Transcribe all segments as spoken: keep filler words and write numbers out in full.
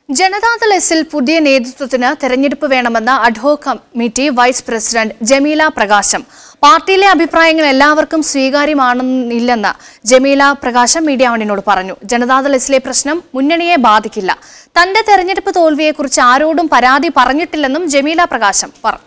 ജനതാദൾ എസിൽ പുതിയ നേതൃത്വത്തിന് തെരഞ്ഞെടുപ്പ് വേണമെന്ന ad hoc committee vice president Jameela Prakasam. പാർട്ടിയിലെ അഭിപ്രായങ്ങൾ എല്ലാവർക്കും സ്വീകാര്യമാണെന്നില്ലെന്ന് ജമീല പ്രകാശം മീഡിയ വണ്ണിനോട് പറഞ്ഞു. ജനതാദൾ എസിലെ പ്രശ്നം മുന്നണിയെ ബാധിക്കില്ല. തന്റെ തെരഞ്ഞെടുപ്പ് തോൽവിയെക്കുറിച്ച് ആരോടും പരാതി പറഞ്ഞിട്ടില്ലെന്നും ജമീല പ്രകാശം പറഞ്ഞു.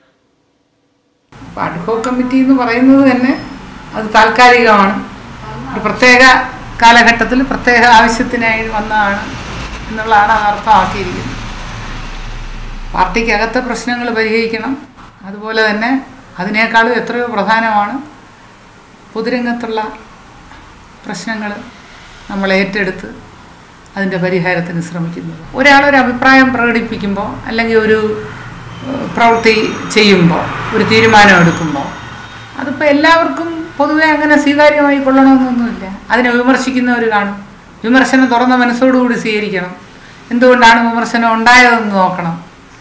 അഡ്ഹോക് കമ്മിറ്റി എന്ന് പറയുന്നത് തന്നെ അത് താൽക്കാലികമാണ്. ഒരു പ്രത്യേക കാലഘട്ടത്തിൽ പ്രത്യേക ആവശ്യത്തിനായി വന്നതാണ് എന്നുള്ളതാണ് അത് അർത്ഥമാക്കിയിരിക്കുന്നത്. പാർട്ടിക്കകത്തെ പ്രശ്നങ്ങൾ പരിഹരിക്കണം. അതുപോലെ തന്നെ അതിനേക്കാളും എത്രയോ പ്രധാനമാണ് പൊതുരംഗത്തുള്ള പ്രശ്നങ്ങൾ നമ്മൾ ഏറ്റെടുത്ത് അതിൻ്റെ പരിഹാരത്തിന് ശ്രമിക്കുന്നത്. ഒരാളൊരു അഭിപ്രായം പ്രകടിപ്പിക്കുമ്പോൾ അല്ലെങ്കിൽ ഒരു പ്രവൃത്തി ചെയ്യുമ്പോൾ ഒരു തീരുമാനം എടുക്കുമ്പോൾ അതിപ്പോൾ എല്ലാവർക്കും പൊതുവെ അങ്ങനെ സ്വീകാര്യമായി കൊള്ളണമെന്നൊന്നുമില്ല. അതിനെ വിമർശിക്കുന്നവർ കാണും. വിമർശനം തുറന്ന മനസ്സോടുകൂടി സ്വീകരിക്കണം. എന്തുകൊണ്ടാണ് വിമർശനം ഉണ്ടായതെന്ന് നോക്കണം.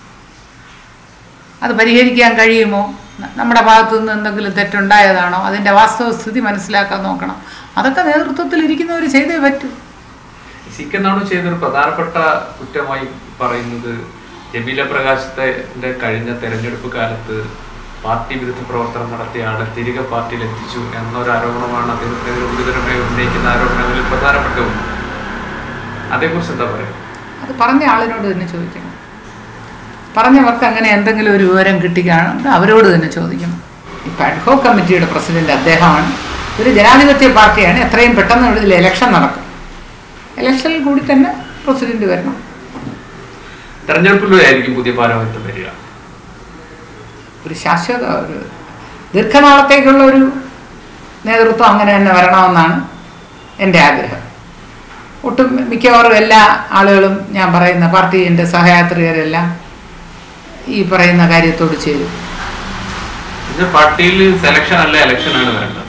അത് പരിഹരിക്കാൻ കഴിയുമോ? നമ്മുടെ ഭാഗത്തു നിന്ന് എന്തെങ്കിലും തെറ്റുണ്ടായതാണോ? അതിൻ്റെ വാസ്തവസ്ഥിതി മനസ്സിലാക്കാൻ നോക്കണം. അതൊക്കെ നേതൃത്വത്തിൽ ഇരിക്കുന്നവർ ചെയ്തേ പറ്റൂ. സി കെ നാണു ചെയ്തൊരു പ്രധാനപ്പെട്ട കുറ്റമായി പറയുന്നത് ജമീല പ്രകാശത്തെ കഴിഞ്ഞ തെരഞ്ഞെടുപ്പ് കാലത്ത് പാർട്ടി വിരുദ്ധ പ്രവർത്തനം നടത്തിയ ആളെ തിരികെ പാർട്ടിയിൽ എത്തിച്ചു എന്നൊരു ആരോപണമാണ് അദ്ദേഹത്തിനെതിരെ ഗുരുതരമായി ഉന്നയിക്കുന്ന ആരോപണങ്ങളിൽ പ്രധാനപ്പെട്ട ഒന്ന്. അതേക്കുറിച്ച് എന്താ പറയുക? അത് പറഞ്ഞ ആളിനോട് തന്നെ ചോദിക്കണം. പറഞ്ഞവർക്ക് അങ്ങനെ എന്തെങ്കിലും ഒരു വിവരം കിട്ടിക്കാണെങ്കിൽ അവരോട് തന്നെ ചോദിക്കണം. ഇപ്പം അഡ്ഹോക് കമ്മിറ്റിയുടെ പ്രസിഡന്റ് അദ്ദേഹമാണ്. ഒരു ജനാധിപത്യ പാർട്ടിയാണ്. എത്രയും പെട്ടെന്ന് ഇതിൽ ഇലക്ഷൻ നടക്കും. ഇലക്ഷനിൽ കൂടി തന്നെ പ്രസിഡന്റ് വരണം. തെരഞ്ഞെടുപ്പിലൂടെയായിരിക്കും പുതിയ പാരമ്പര്യം വരിക. ഒരു ശാശ്വത ഒരു ദീർഘനാളത്തേക്കുള്ള ഒരു നേതൃത്വം അങ്ങനെ തന്നെ വരണമെന്നാണ് എൻ്റെ ആഗ്രഹം. ഒട്ടും മിക്കവാറും എല്ലാ ആളുകളും ഞാൻ പറയുന്ന പാർട്ടിൻ്റെ സഹയാത്രികരെല്ലാം ഈ പറയുന്ന കാര്യത്തോട് ചേരും. പാർട്ടിയിൽ സെലക്ഷൻ അല്ല ഇലക്ഷൻ ആണ് വേണ്ടത്.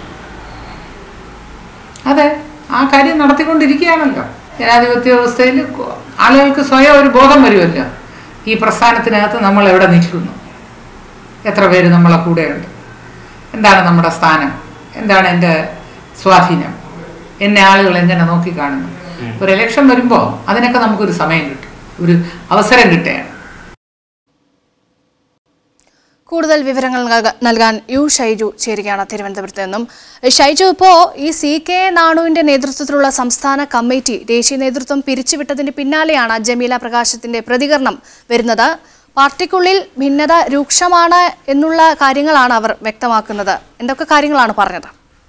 അതെ, ആ കാര്യം നടത്തിക്കൊണ്ടിരിക്കുകയാണല്ലോ. ജനാധിപത്യ വ്യവസ്ഥയിൽ ആളുകൾക്ക് സ്വയം ഒരു ബോധം വരുമല്ലോ. ഈ പ്രസ്ഥാനത്തിനകത്ത് നമ്മൾ എവിടെ നിൽക്കുന്നു, എത്ര പേര് നമ്മളെ കൂടെയുണ്ട്, എന്താണ് നമ്മുടെ സ്ഥാനം, എന്താണ് എൻ്റെ സ്വാധീനം, എന്നെ ആളുകൾ എങ്ങനെ നോക്കിക്കാണുന്നു. ഒരു ഇലക്ഷൻ വരുമ്പോൾ അതിനൊക്കെ നമുക്കൊരു സമയം കിട്ടും, ഒരു അവസരം കിട്ടുകയാണ്. കൂടുതൽ വിവരങ്ങൾ നൽകാൻ യു ഷൈജു ചേരുകയാണ് തിരുവനന്തപുരത്ത് നിന്നും. ഷൈജു, ഇപ്പോൾ ഈ സി കെ നാണുവിന്റെ നേതൃത്വത്തിലുള്ള സംസ്ഥാന കമ്മിറ്റി ദേശീയ നേതൃത്വം പിരിച്ചുവിട്ടതിന് പിന്നാലെയാണ് ജമീല പ്രകാശത്തിന്റെ പ്രതികരണം വരുന്നത്. പാർട്ടിക്കുള്ളിൽ ഭിന്നത രൂക്ഷമാണ് എന്നുള്ള കാര്യങ്ങളാണ് അവർ വ്യക്തമാക്കുന്നത്. എന്തൊക്കെ കാര്യങ്ങളാണ് പറഞ്ഞത്?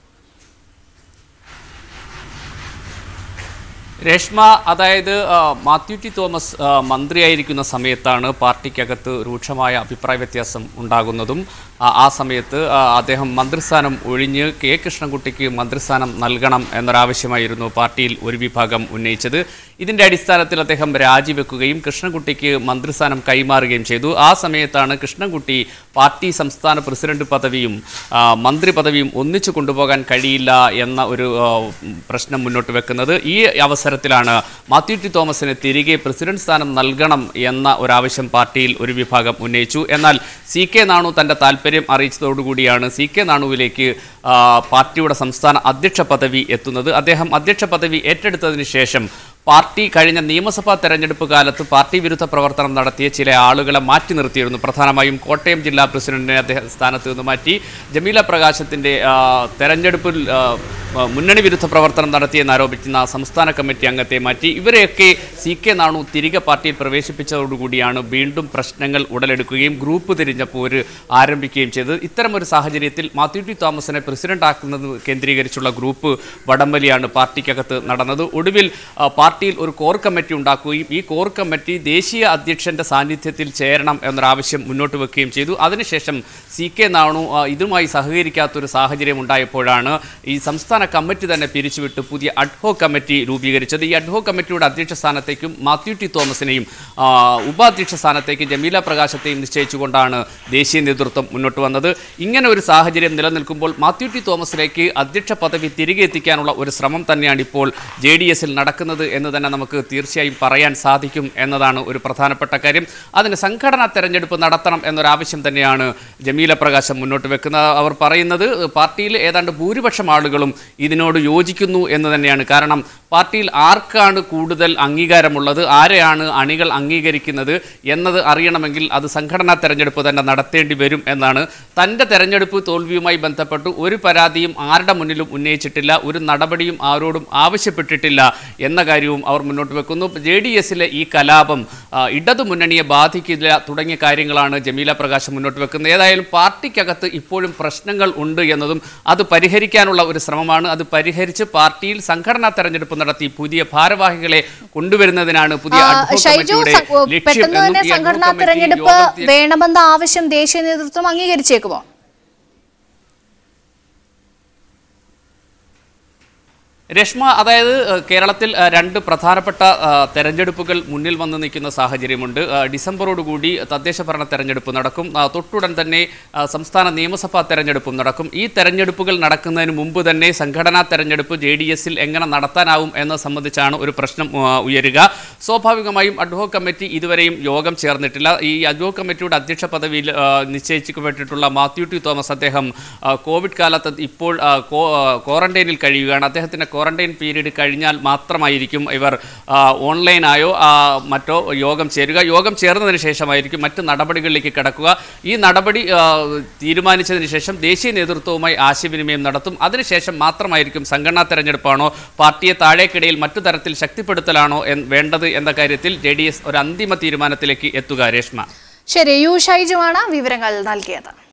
രേഷ്മ, അതായത് മാത്യു ടി തോമസ് മന്ത്രിയായിരിക്കുന്ന സമയത്താണ് പാർട്ടിക്കകത്ത് രൂക്ഷമായ അഭിപ്രായ വ്യത്യാസം ഉണ്ടാകുന്നതും ആ സമയത്ത് അദ്ദേഹം മന്ത്രിസ്ഥാനം ഒഴിഞ്ഞ് കെ കൃഷ്ണൻകുട്ടിക്ക് മന്ത്രിസ്ഥാനം നൽകണം എന്നൊരാവശ്യമായിരുന്നു പാർട്ടിയിൽ ഒരു വിഭാഗം ഉന്നയിച്ചത്. ഇതിൻ്റെ അടിസ്ഥാനത്തിൽ അദ്ദേഹം രാജിവെക്കുകയും കൃഷ്ണൻകുട്ടിക്ക് മന്ത്രിസ്ഥാനം കൈമാറുകയും ചെയ്തു. ആ സമയത്താണ് കൃഷ്ണൻകുട്ടി പാർട്ടി സംസ്ഥാന പ്രസിഡന്റ് പദവിയും മന്ത്രി പദവിയും ഒന്നിച്ചു കൊണ്ടുപോകാൻ കഴിയില്ല എന്ന ഒരു പ്രശ്നം മുന്നോട്ട് വെക്കുന്നത്. ഈ അവസരത്തിലാണ് മാത്യു ടി തോമസിന് തിരികെ പ്രസിഡന്റ് സ്ഥാനം നൽകണം എന്ന ഒരാവശ്യം പാർട്ടിയിൽ ഒരു വിഭാഗം ഉന്നയിച്ചു. എന്നാൽ സി കെ നാണു തൻ്റെ താല്പര്യം അറിയിച്ചതോടുകൂടിയാണ് സി കെ നാണുവിലേക്ക് പാർട്ടിയുടെ സംസ്ഥാന അധ്യക്ഷ പദവി എത്തുന്നത്. അദ്ദേഹം അധ്യക്ഷ പദവി ഏറ്റെടുത്തതിന് ശേഷം പാർട്ടി കഴിഞ്ഞ നിയമസഭാ തെരഞ്ഞെടുപ്പ് കാലത്ത് പാർട്ടി വിരുദ്ധ പ്രവർത്തനം നടത്തിയ ചില ആളുകളെ മാറ്റി നിർത്തിയിരുന്നു. പ്രധാനമായും കോട്ടയം ജില്ലാ പ്രസിഡന്റിനെ അദ്ദേഹം സ്ഥാനത്ത് നിന്ന് മാറ്റി. ജമീല പ്രകാശത്തിൻ്റെ തെരഞ്ഞെടുപ്പിൽ മുന്നണി വിരുദ്ധ പ്രവർത്തനം നടത്തിയെന്നാരോപിക്കുന്ന സംസ്ഥാന കമ്മിറ്റി അംഗത്തെ മാറ്റി. ഇവരെയൊക്കെ സി കെ നാണു തിരികെ പാർട്ടിയിൽ പ്രവേശിപ്പിച്ചതോടുകൂടിയാണ് വീണ്ടും പ്രശ്നങ്ങൾ ഉടലെടുക്കുകയും ഗ്രൂപ്പ് തിരിഞ്ഞപ്പോൾ ഒരു ആരംഭിക്കുകയും ചെയ്തത്. ഇത്തരമൊരു സാഹചര്യത്തിൽ മാത്യു ടി തോമസിനെ പ്രസിഡന്റ് ആക്കുന്നത് കേന്ദ്രീകരിച്ചുള്ള ഗ്രൂപ്പ് വടംവലിയാണ് പാർട്ടിക്കകത്ത് നടന്നത്. ഒടുവിൽ പാർട്ടിയിൽ ഒരു കോർ കമ്മിറ്റി ഉണ്ടാക്കുകയും ഈ കോർ കമ്മിറ്റി ദേശീയ അധ്യക്ഷന്റെ സാന്നിധ്യത്തിൽ ചേരണം എന്നൊരാവശ്യം മുന്നോട്ട് വെക്കുകയും ചെയ്തു. അതിനുശേഷം സി കെ നാണു ഇതുമായി സഹകരിക്കാത്തൊരു സാഹചര്യം ഉണ്ടായപ്പോഴാണ് ഈ സംസ്ഥാന കമ്മിറ്റി തന്നെ പിരിച്ചുവിട്ട് പുതിയ അഡ്ഹോക് കമ്മിറ്റി രൂപീകരിച്ചത്. ഈ അഡ്ഹോക് കമ്മിറ്റിയുടെ അധ്യക്ഷ സ്ഥാനത്തേക്കും മാത്യു ടി തോമസിനെയും ഉപാധ്യക്ഷ സ്ഥാനത്തേക്കും ജമീല പ്രകാശത്തെയും നിശ്ചയിച്ചുകൊണ്ടാണ് ദേശീയ നേതൃത്വം മുന്നോട്ട് വന്നത്. ഇങ്ങനെ ഒരു സാഹചര്യം നിലനിൽക്കുമ്പോൾ മാത്യു ടി തോമസിലേക്ക് അധ്യക്ഷ പദവി തിരികെ എത്തിക്കാനുള്ള ഒരു ശ്രമം തന്നെയാണ് ഇപ്പോൾ ജെ ഡി എസിൽ നടക്കുന്നത് എന്ന് തന്നെ നമുക്ക് തീർച്ചയായും പറയാൻ സാധിക്കും എന്നതാണ് ഒരു പ്രധാനപ്പെട്ട കാര്യം. അതിന് സംഘടനാ തെരഞ്ഞെടുപ്പ് നടത്തണം എന്നൊരാവശ്യം തന്നെയാണ് ജമീല പ്രകാശം മുന്നോട്ട് വെക്കുന്നത്. അവർ പറയുന്നത് പാർട്ടിയിൽ ഏതാണ്ട് ഭൂരിപക്ഷം ആളുകളും ഇതിനോട് യോജിക്കുന്നു എന്ന് തന്നെയാണ്. കാരണം പാർട്ടിയിൽ ആർക്കാണ് കൂടുതൽ അംഗീകാരമുള്ളത്, ആരെയാണ് അണികൾ അംഗീകരിക്കുന്നത് എന്നത് അറിയണമെങ്കിൽ അത് സംഘടനാ തെരഞ്ഞെടുപ്പ് തന്നെ നടത്തേണ്ടി വരും എന്നാണ്. തൻ്റെ തെരഞ്ഞെടുപ്പ് തോൽവിയുമായി ബന്ധപ്പെട്ട് ഒരു പരാതിയും ആരുടെ മുന്നിലും ഉന്നയിച്ചിട്ടില്ല, ഒരു നടപടിയും ആരോടും ആവശ്യപ്പെട്ടിട്ടില്ല എന്ന കാര്യവും അവർ മുന്നോട്ട് വെക്കുന്നു. ജെ ഡി എസിലെ ഈ കലാപം ഇടതു മുന്നണിയെ ബാധിക്കില്ല തുടങ്ങിയ കാര്യങ്ങളാണ് ജമീല പ്രകാശ് മുന്നോട്ട് വെക്കുന്നത്. ഏതായാലും പാർട്ടിക്കകത്ത് ഇപ്പോഴും പ്രശ്നങ്ങൾ ഉണ്ട് എന്നതും അത് പരിഹരിക്കാനുള്ള ഒരു ശ്രമമാണ്. അത് പരിഹരിച്ച് പാർട്ടിയിൽ സംഘടനാ തെരഞ്ഞെടുപ്പ് നടത്തി പുതിയ ഭാരവാഹികളെ കൊണ്ടുവരുന്നതിനാണ് പുതിയ പെട്ടെന്ന് തന്നെ സംഘടനാ തെരഞ്ഞെടുപ്പ് വേണമെന്ന ആവശ്യം ദേശീയ നേതൃത്വം അംഗീകരിച്ചേക്കുമോ? രശ്മ, അതായത് കേരളത്തിൽ രണ്ട് പ്രധാനപ്പെട്ട തെരഞ്ഞെടുപ്പുകൾ മുന്നിൽ വന്നു നിൽക്കുന്ന സാഹചര്യമുണ്ട്. ഡിസംബറോടുകൂടി തദ്ദേശ ഭരണ തെരഞ്ഞെടുപ്പ് നടക്കും. തൊട്ടുടൻ തന്നെ സംസ്ഥാന നിയമസഭാ തെരഞ്ഞെടുപ്പും നടക്കും. ഈ തെരഞ്ഞെടുപ്പുകൾ നടക്കുന്നതിന് മുമ്പ് തന്നെ സംഘടനാ തെരഞ്ഞെടുപ്പ് ജെ ഡി എസിൽ എങ്ങനെ നടത്താനാവും എന്നത് സംബന്ധിച്ചാണ് ഒരു പ്രശ്നം ഉയരുക. സ്വാഭാവികമായും അഡ്ഹോക് കമ്മിറ്റി ഇതുവരെയും യോഗം ചേർന്നിട്ടില്ല. ഈ അഡ്ഹോക് കമ്മിറ്റിയുടെ അധ്യക്ഷ പദവിയിൽ നിശ്ചയിക്കപ്പെട്ടിട്ടുള്ള മാത്യു ടി തോമസ്, അദ്ദേഹം കോവിഡ് കാലത്ത് ഇപ്പോൾ ക്വാറന്റൈനിൽ കഴിയുകയാണ്. അദ്ദേഹത്തിൻ്റെ ക്വാറന്റൈൻ പീരീഡ് കഴിഞ്ഞാൽ മാത്രമായിരിക്കും ഇവർ ഓൺലൈനായോ മറ്റോ യോഗം ചേരുക. യോഗം ചേർന്നതിന് ശേഷമായിരിക്കും മറ്റ് നടപടികളിലേക്ക് കടക്കുക. ഈ നടപടി തീരുമാനിച്ചതിന് ശേഷം ദേശീയ നേതൃത്വവുമായി ആശയവിനിമയം നടത്തും. അതിനുശേഷം മാത്രമായിരിക്കും സംഘടനാ തെരഞ്ഞെടുപ്പാണോ പാർട്ടിയെ താഴേക്കിടയിൽ മറ്റു തരത്തിൽ ശക്തിപ്പെടുത്തലാണോ വേണ്ടത് എന്ന കാര്യത്തിൽ ജെ ഡി എസ് ഒരു അന്തിമ തീരുമാനത്തിലേക്ക് എത്തുക. രേഷ്മ, ശരി, യു ഷൈജുവാണ് വിവരങ്ങൾ നൽകിയത്.